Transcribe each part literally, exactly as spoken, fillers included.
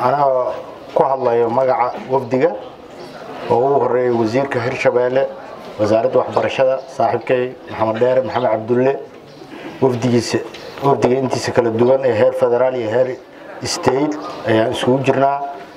أنا كهلا مجا وفدية وهو هري وزير كهير شبالة وزارة وحبرشة صاحبك محمد داير محمد عبد الله وفدية وفدية أنت سكال الدول هير فدرالي هير ستيت يعني سوجرنا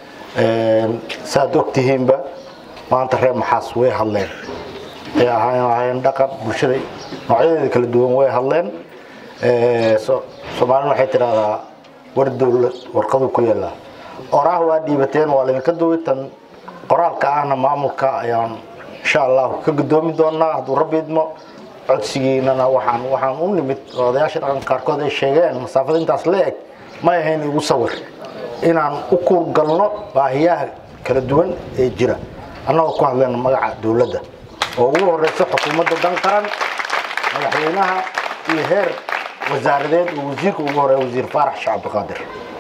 سادوكتهم با ما أنت رأي محاس ويه هالين هاي هاي عندك برشة نوعية كل الدول ويه هالين سومالنا حتى ورد ورقدوا كلها أراه وادي بتين ولا كدوا تن قرار كأنا معمول كأيان إن شاء الله كقدومي دونا هذا ربي دم عدسينا أنا وحن وحن أمني مت رضيعش عن كاركود الشيء مسافة أنت أصلك ما يهني وصور إن عن أكل قلنا وهي كالدول الجرا أنا أقول لنا مجا دولة ده وهو رئيس حكومة دنقرن مدحينها يهر وزارة وزير وهو وزير فرح شعب قادر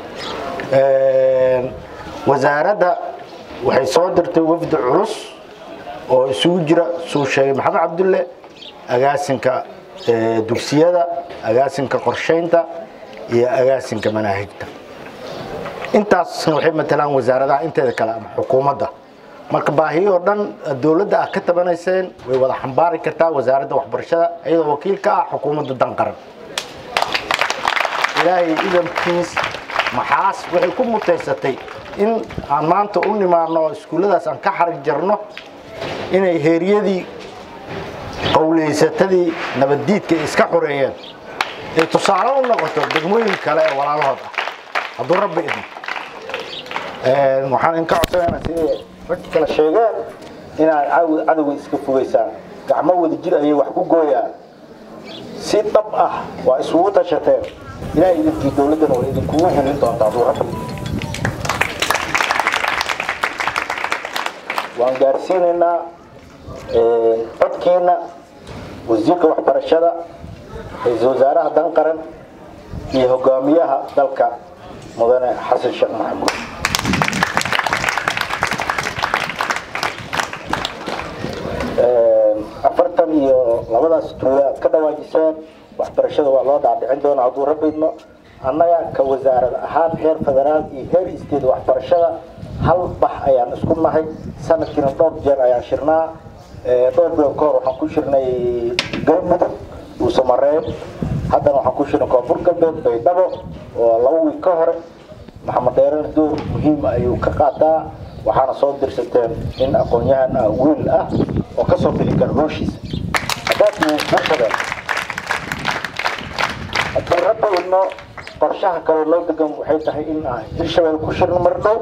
وزارة waxay soo dirtay wafd culus oo isugu jira soo sheegay maxamed cabdulle agaasinka dugsiyada agaasinka qorsheynta iyo agaasinka manahijta intaas waxay matalaan wasaaradaha inteeda kala ama xukuumadda marka baahiyo dhan dawladda ah ka tabanayseen way wada xambaari kartaa wasaaradda waxbarashada iyadoo wakiil ka ah xukuumadda danqaran ilaahay idamkiis maxaas waxay ku mutaysatay in aan maanta u nimaano iskuuladaas aan ka xarig jarno inay heeriyadii qowleysatadii nabadiidka iska xoreeyeen ay tusaale u noqoto degmooyin kale ee walaalahood ah hadduu rabbi idin waxaan inka codsanaynaa sidii markii kala sheegeen inaad cadowga iska fogeysaan gacmo wada jir ayay wax ku gooyaan si dab ah waa isugu tashateen ilaahay idinkii dowladdana waa idinkugu helin doontaa hadduu rabbi waan gaarsiinaynaa codkeena wasiirka waxbarashada ra'iisul wasaaraha danqaran iyo hogaamiyaha dalka mudane xasan sheekh maxamuud afartan iyo labadaas tuulo aad ka dhawaajiseen waxbarashada waa loo dhaadhicin doonaa hadduu rabbi idmo annaga ka wasaarad ahaan heer federaal iyo heer isteed waxbarashada hal bax ayaan isku nahay sanadkiina dhowr jeer ayaan shirnaa dhowr bilood ka hor waxaan ku shirnay galmudug dhuusamareeb haddana waxaan ku shirnay koonfur galbeed baydhabo oo laba wiil ka hore maxamed dheerana door muhiim ayuu ka qaataa waxaana soo dirsateen in aqoon-yahan ah wiil ah oo ka soo bixi kara noloshiisa haddaad bulshada haddii rabbi idmo qorshaha kale loo degan waxay tahay in aan hirshabelle ku shirno mar dhow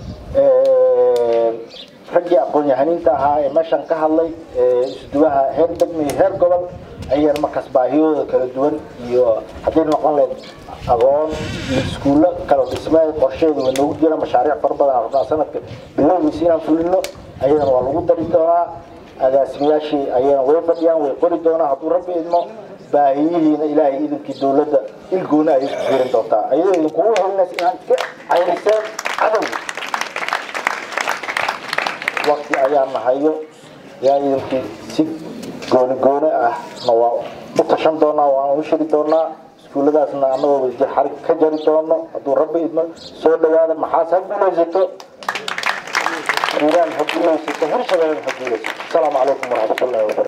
raggii aqoon-yahaniinta ahaa ee meeshan ka hadlay isduwaha heer degmo iyo heer gobol ayaan markaas baahiyooda kala duwan iyo haddii noqon lahayd aqoon iyo iskuullo kala dhismay qorsheedu waa noogu jira mashaariic fara badan rabnaa sanadka bilowgiisa inaan fulino ayadana waa lagu dari doonaa agaasimayaashii ayana way fadhiyaan way qori doonaa hadduu rabbi idmo baahiyihiina ilaahay idinkii dowladda ilgoona ayay ku fiirin doontaa ayadoo idinkugu helinays inaan iska cayriseen cadowga waqti ayaan nahayo yaa idinkii si gooni gooni ah waa u tashan doonaa waan u shiri doonaa iskuulladaasna annagoo wajir xarig ka jari doono hadduu rabbi idmo soo dhawaada maxaas ha guulaysato iiraan ha guulaysato hirshabelle ha guulaysato asalaamu calaykum waraxmatullahi wabarakatu